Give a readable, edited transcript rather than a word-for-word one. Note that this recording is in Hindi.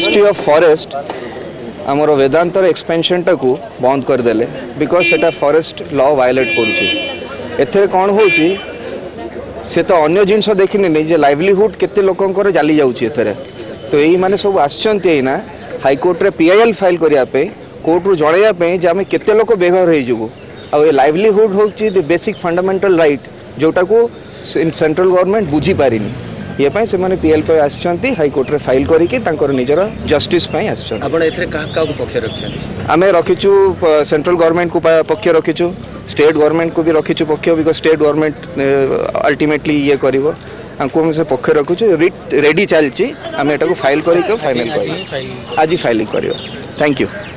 मिनिस्ट्री ऑफ फॉरेस्ट आमर वेदांतर एक्सपेंशन टाकू बंद करदेले बिकज सेटा फॉरेस्ट लॉ वायलेट करुँचे कौन हो से तो अन्य जिनस देखनी नहीं जे लाइवलीहुड केते लोकंकर जाली जाउची एथरे तो यही माने सब आछंती ना हाईकोर्ट रे पीआईएल फाइल करिया पे कोर्ट रु जणैया पे जे आमे केते लोक बेघर होई जुगु आ ये लाइवलीहुड होची द बेसिक फंडामेंटल राइट जोटा को सेंट्रल गवर्नमेंट बुझी पारिनी ये पाई से माने पीएल पे आछंती हाईकोर्ट रे फाइल करी के तांकर निजर जस्टिस पाई आछन आपण एथरे का पक्ष रखछन आमे रखिचु सेंट्रल गवर्नमेंट को पक्ष रखिचु स्टेट गवर्नमेंट को भी रखिचु पक्ष बिकॉज स्टेट गवर्नमेंट अल्टीमेटली ये करिवो हमको हम से पक्ष रखुचु रिट रेडी चलची आमे एटा को फाइल करी के फाइनल करी आज फाइलिंग करियो थैंक यू।